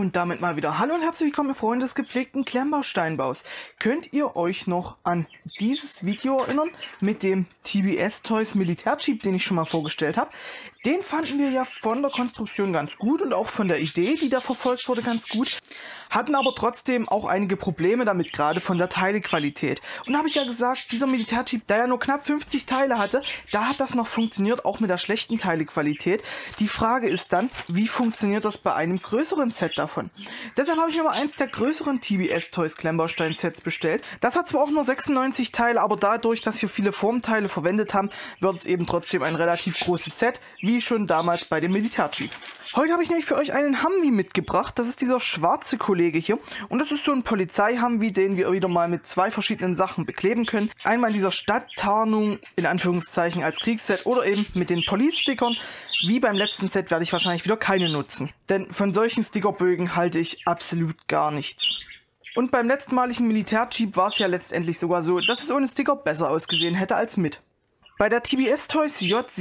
Und damit mal wieder hallo und herzlich willkommen, ihr Freunde des gepflegten Klemmbausteinbaus. Könnt ihr euch noch an dieses Video erinnern mit dem TBS Toys Militärjeep, den ich schon mal vorgestellt habe? Den fanden wir ja von der Konstruktion ganz gut und auch von der Idee, die da verfolgt wurde, ganz gut. Hatten aber trotzdem auch einige Probleme damit, gerade von der Teilequalität. Und da habe ich ja gesagt, dieser Militärjeep, der ja nur knapp 50 Teile hatte, da hat das noch funktioniert, auch mit der schlechten Teilequalität. Die Frage ist dann, wie funktioniert das bei einem größeren Set davon? Deshalb habe ich mir mal eins der größeren TBS Toys Klemmbaustein Sets bestellt. Das hat zwar auch nur 96 Teile, aber dadurch, dass wir viele Formteile verwendet haben, wird es eben trotzdem ein relativ großes Set, wie schon damals bei dem Militärjeep. Heute habe ich nämlich für euch einen Humvee mitgebracht. Das ist dieser schwarze Kollege hier. Und das ist so ein Polizei-Humvee, den wir wieder mal mit zwei verschiedenen Sachen bekleben können. Einmal in dieser Stadttarnung, in Anführungszeichen als Kriegsset, oder eben mit den Police-Stickern. Wie beim letzten Set werde ich wahrscheinlich wieder keine nutzen. Denn von solchen Stickerbögen halte ich absolut gar nichts. Und beim letztmaligen Militärjeep war es ja letztendlich sogar so, dass es ohne Sticker besser ausgesehen hätte als mit. Bei der TBS Toys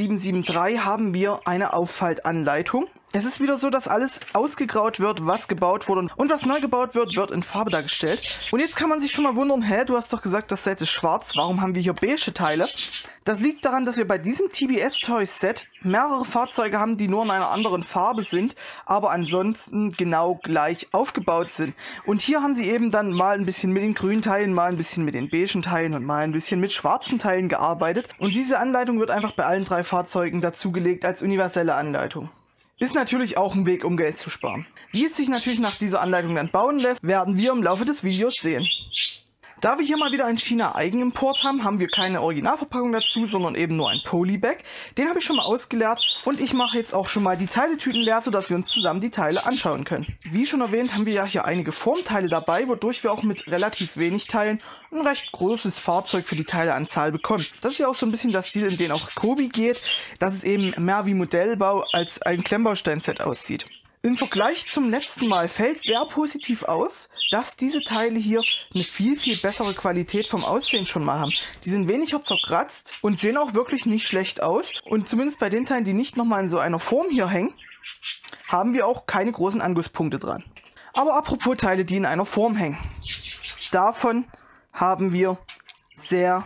J773 haben wir eine Auffaltanleitung. Es ist wieder so, dass alles ausgegraut wird, was gebaut wurde, und was neu gebaut wird, wird in Farbe dargestellt. Und jetzt kann man sich schon mal wundern, hä, du hast doch gesagt, das Set ist schwarz, warum haben wir hier beige Teile? Das liegt daran, dass wir bei diesem TBS Toys Set mehrere Fahrzeuge haben, die nur in einer anderen Farbe sind, aber ansonsten genau gleich aufgebaut sind. Und hier haben sie eben dann mal ein bisschen mit den grünen Teilen, mal ein bisschen mit den beigen Teilen und mal ein bisschen mit schwarzen Teilen gearbeitet. Und diese Anleitung wird einfach bei allen drei Fahrzeugen dazugelegt als universelle Anleitung. Ist natürlich auch ein Weg, um Geld zu sparen. Wie es sich natürlich nach dieser Anleitung dann bauen lässt, werden wir im Laufe des Videos sehen. Da wir hier mal wieder einen China-Eigenimport haben, haben wir keine Originalverpackung dazu, sondern eben nur ein Polybag. Den habe ich schon mal ausgeleert und ich mache jetzt auch schon mal die Teiletüten leer, sodass wir uns zusammen die Teile anschauen können. Wie schon erwähnt, haben wir ja hier einige Formteile dabei, wodurch wir auch mit relativ wenig Teilen ein recht großes Fahrzeug für die Teileanzahl bekommen. Das ist ja auch so ein bisschen der Stil, in den auch Kobi geht, dass es eben mehr wie Modellbau als ein Klemmbaustein-Set aussieht. Im Vergleich zum letzten Mal fällt sehr positiv auf, dass diese Teile hier eine viel, viel bessere Qualität vom Aussehen schon mal haben. Die sind weniger zerkratzt und sehen auch wirklich nicht schlecht aus. Und zumindest bei den Teilen, die nicht nochmal in so einer Form hier hängen, haben wir auch keine großen Angusspunkte dran. Aber apropos Teile, die in einer Form hängen. Davon haben wir sehr,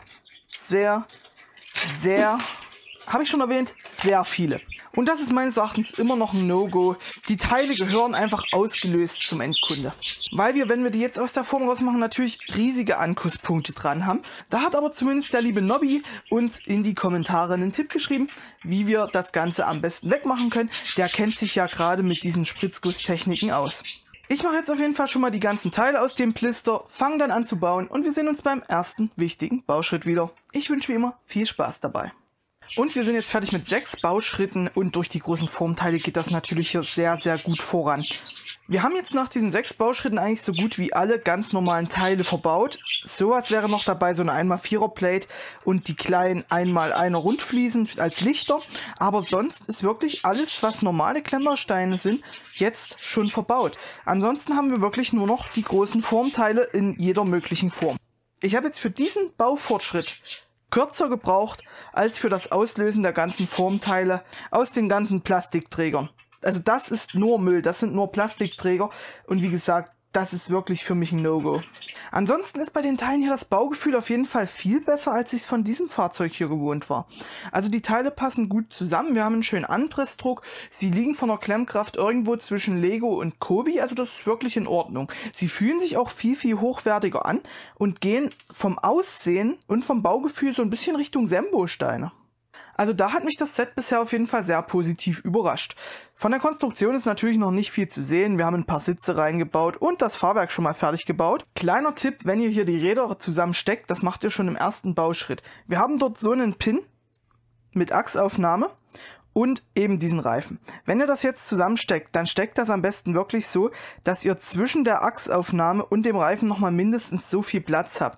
habe ich schon erwähnt, sehr viele. Und das ist meines Erachtens immer noch ein No-Go. Die Teile gehören einfach ausgelöst zum Endkunde. Weil wir, wenn wir die jetzt aus der Form rausmachen, natürlich riesige Ankusspunkte dran haben. Da hat aber zumindest der liebe Nobby uns in die Kommentare einen Tipp geschrieben, wie wir das Ganze am besten wegmachen können. Der kennt sich ja gerade mit diesen Spritzgusstechniken aus. Ich mache jetzt auf jeden Fall schon mal die ganzen Teile aus dem Blister, fange dann an zu bauen und wir sehen uns beim ersten wichtigen Bauschritt wieder. Ich wünsche wie immer viel Spaß dabei. Und wir sind jetzt fertig mit 6 Bauschritten und durch die großen Formteile geht das natürlich hier sehr, sehr gut voran. Wir haben jetzt nach diesen 6 Bauschritten eigentlich so gut wie alle ganz normalen Teile verbaut. Sowas wäre noch dabei, so eine 1x4er Plate und die kleinen 1x1er Rundfliesen als Lichter. Aber sonst ist wirklich alles, was normale Klemmbausteine sind, jetzt schon verbaut. Ansonsten haben wir wirklich nur noch die großen Formteile in jeder möglichen Form. Ich habe jetzt für diesen Baufortschritt kürzer gebraucht als für das Auslösen der ganzen Formteile aus den ganzen Plastikträgern. Also das ist nur Müll, das sind nur Plastikträger und wie gesagt, das ist wirklich für mich ein No-Go. Ansonsten ist bei den Teilen hier das Baugefühl auf jeden Fall viel besser, als ich es von diesem Fahrzeug hier gewohnt war. Also die Teile passen gut zusammen, wir haben einen schönen Anpressdruck, sie liegen von der Klemmkraft irgendwo zwischen Lego und Kobi, also das ist wirklich in Ordnung. Sie fühlen sich auch viel, viel hochwertiger an und gehen vom Aussehen und vom Baugefühl so ein bisschen Richtung Sembo-Steine. Also da hat mich das Set bisher auf jeden Fall sehr positiv überrascht. Von der Konstruktion ist natürlich noch nicht viel zu sehen. Wir haben ein paar Sitze reingebaut und das Fahrwerk schon mal fertig gebaut. Kleiner Tipp, wenn ihr hier die Räder zusammensteckt, das macht ihr schon im ersten Bauschritt. Wir haben dort so einen Pin mit Achsaufnahme und eben diesen Reifen. Wenn ihr das jetzt zusammensteckt, dann steckt das am besten wirklich so, dass ihr zwischen der Achsaufnahme und dem Reifen nochmal mindestens so viel Platz habt.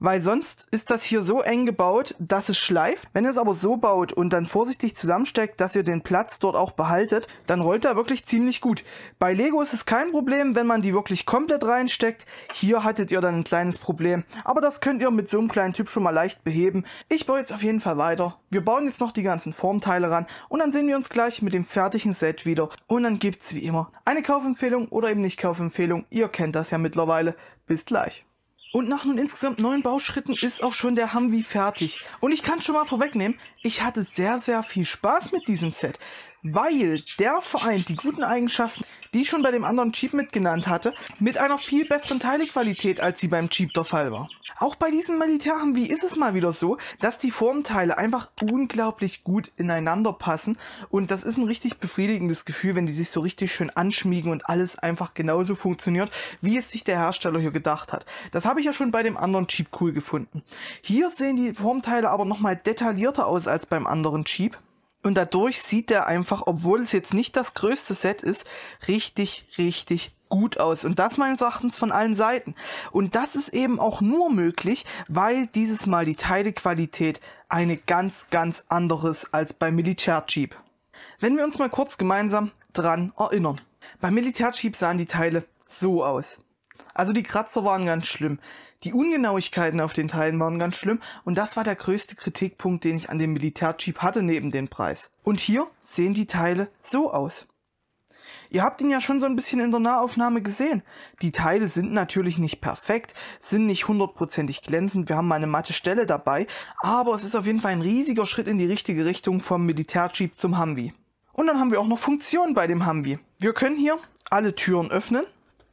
weil sonst ist das hier so eng gebaut, dass es schleift. Wenn ihr es aber so baut und dann vorsichtig zusammensteckt, dass ihr den Platz dort auch behaltet, dann rollt er wirklich ziemlich gut. Bei Lego ist es kein Problem, wenn man die wirklich komplett reinsteckt. Hier hattet ihr dann ein kleines Problem, aber das könnt ihr mit so einem kleinen Typ schon mal leicht beheben. Ich baue jetzt auf jeden Fall weiter. Wir bauen jetzt noch die ganzen Formteile ran und dann sehen wir uns gleich mit dem fertigen Set wieder. Und dann gibt es wie immer eine Kaufempfehlung oder eben nicht Kaufempfehlung. Ihr kennt das ja mittlerweile. Bis gleich. Und nach nun insgesamt 9 Bauschritten ist auch schon der Humvee fertig. Und ich kann schon mal vorwegnehmen, ich hatte sehr, sehr viel Spaß mit diesem Set, weil der vereint die guten Eigenschaften, die ich schon bei dem anderen Jeep mitgenannt hatte, mit einer viel besseren Teilequalität, als sie beim Jeep der Fall war. Auch bei diesem Militär-Humvee ist es mal wieder so, dass die Formteile einfach unglaublich gut ineinander passen und das ist ein richtig befriedigendes Gefühl, wenn die sich so richtig schön anschmiegen und alles einfach genauso funktioniert, wie es sich der Hersteller hier gedacht hat. Das habe ich ja schon bei dem anderen Jeep cool gefunden. Hier sehen die Formteile aber nochmal detaillierter aus als beim anderen Jeep. Und dadurch sieht der einfach, obwohl es jetzt nicht das größte Set ist, richtig, richtig gut aus. Und das meines Erachtens von allen Seiten. Und das ist eben auch nur möglich, weil dieses Mal die Teilequalität eine ganz, ganz anderes als beim Militär-Jeep. Wenn wir uns mal kurz gemeinsam dran erinnern. Beim Militär-Jeep sahen die Teile so aus. Also die Kratzer waren ganz schlimm. Die Ungenauigkeiten auf den Teilen waren ganz schlimm und das war der größte Kritikpunkt, den ich an dem Militär-Jeep hatte neben dem Preis. Und hier sehen die Teile so aus. Ihr habt ihn ja schon so ein bisschen in der Nahaufnahme gesehen. Die Teile sind natürlich nicht perfekt, sind nicht hundertprozentig glänzend, wir haben mal eine matte Stelle dabei, aber es ist auf jeden Fall ein riesiger Schritt in die richtige Richtung vom Militär-Jeep zum Humvee. Und dann haben wir auch noch Funktionen bei dem Humvee. Wir können hier alle Türen öffnen.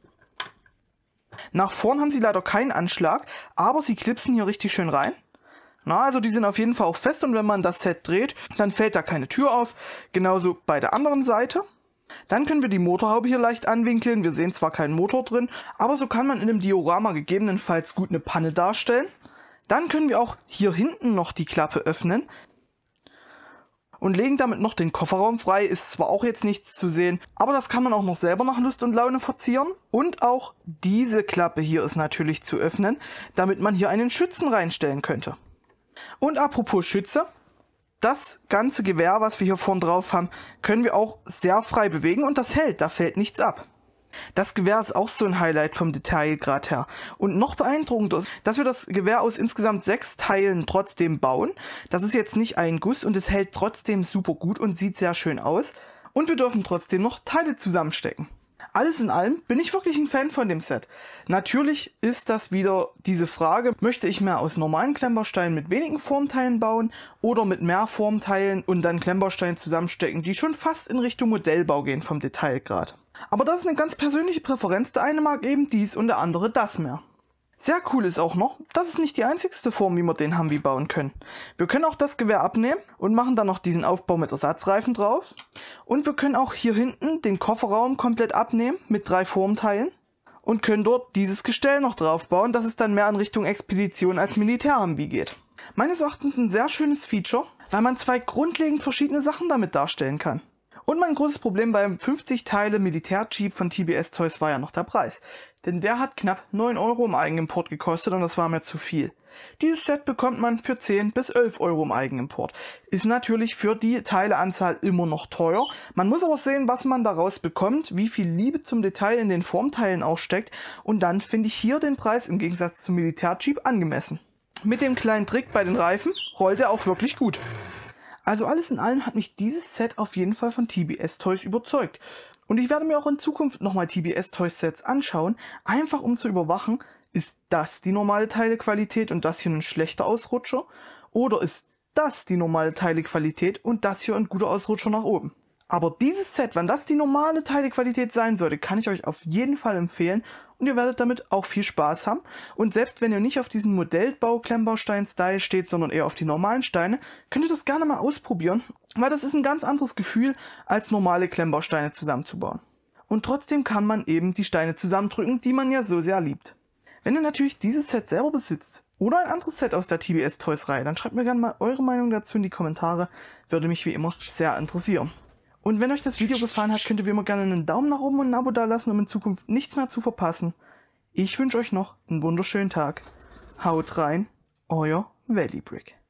Nach vorn haben sie leider keinen Anschlag, aber sie klipsen hier richtig schön rein. Na, also die sind auf jeden Fall auch fest und wenn man das Set dreht, dann fällt da keine Tür auf. Genauso bei der anderen Seite. Dann können wir die Motorhaube hier leicht anwinkeln. Wir sehen zwar keinen Motor drin, aber so kann man in einem Diorama gegebenenfalls gut eine Panne darstellen. Dann können wir auch hier hinten noch die Klappe öffnen. Und legen damit noch den Kofferraum frei, ist zwar auch jetzt nichts zu sehen, aber das kann man auch noch selber nach Lust und Laune verzieren. Und auch diese Klappe hier ist natürlich zu öffnen, damit man hier einen Schützen reinstellen könnte. Und apropos Schütze, das ganze Gewehr, was wir hier vorn drauf haben, können wir auch sehr frei bewegen und das hält, da fällt nichts ab. Das Gewehr ist auch so ein Highlight vom Detailgrad her. Und noch beeindruckender ist, dass wir das Gewehr aus insgesamt 6 Teilen trotzdem bauen. Das ist jetzt nicht ein Guss und es hält trotzdem super gut und sieht sehr schön aus. Und wir dürfen trotzdem noch Teile zusammenstecken. Alles in allem bin ich wirklich ein Fan von dem Set. Natürlich ist das wieder diese Frage, möchte ich mehr aus normalen Klemmbausteinen mit wenigen Formteilen bauen oder mit mehr Formteilen und dann Klemmbausteine zusammenstecken, die schon fast in Richtung Modellbau gehen vom Detailgrad. Aber das ist eine ganz persönliche Präferenz, der eine mag eben dies und der andere das mehr. Sehr cool ist auch noch, das ist nicht die einzigste Form, wie wir den Humvee bauen können. Wir können auch das Gewehr abnehmen und machen dann noch diesen Aufbau mit Ersatzreifen drauf. Und wir können auch hier hinten den Kofferraum komplett abnehmen mit 3 Formteilen und können dort dieses Gestell noch drauf bauen, dass es dann mehr in Richtung Expedition als Militär-Humvee geht. Meines Erachtens ein sehr schönes Feature, weil man 2 grundlegend verschiedene Sachen damit darstellen kann. Und mein großes Problem beim 50 Teile Militär-Jeep von TBS Toys war ja noch der Preis. Denn der hat knapp 9 € im Eigenimport gekostet und das war mir zu viel. Dieses Set bekommt man für 10 bis 11 € im Eigenimport. Ist natürlich für die Teileanzahl immer noch teuer. Man muss aber sehen, was man daraus bekommt, wie viel Liebe zum Detail in den Formteilen auch steckt. Und dann finde ich hier den Preis im Gegensatz zum Militär-Jeep angemessen. Mit dem kleinen Trick bei den Reifen rollt er auch wirklich gut. Also alles in allem hat mich dieses Set auf jeden Fall von TBS Toys überzeugt. Und ich werde mir auch in Zukunft nochmal TBS Toys Sets anschauen, einfach um zu überwachen, ist das die normale Teilequalität und das hier ein schlechter Ausrutscher? Oder ist das die normale Teilequalität und das hier ein guter Ausrutscher nach oben? Aber dieses Set, wenn das die normale Teilequalität sein sollte, kann ich euch auf jeden Fall empfehlen und ihr werdet damit auch viel Spaß haben. Und selbst wenn ihr nicht auf diesen Modellbau-Klemmbaustein-Style steht, sondern eher auf die normalen Steine, könnt ihr das gerne mal ausprobieren, weil das ist ein ganz anderes Gefühl, als normale Klemmbausteine zusammenzubauen. Und trotzdem kann man eben die Steine zusammendrücken, die man ja so sehr liebt. Wenn ihr natürlich dieses Set selber besitzt oder ein anderes Set aus der TBS Toys Reihe, dann schreibt mir gerne mal eure Meinung dazu in die Kommentare, würde mich wie immer sehr interessieren. Und wenn euch das Video gefallen hat, könnt ihr wie immer gerne einen Daumen nach oben und ein Abo dalassen, um in Zukunft nichts mehr zu verpassen. Ich wünsche euch noch einen wunderschönen Tag. Haut rein, euer Valley Brick.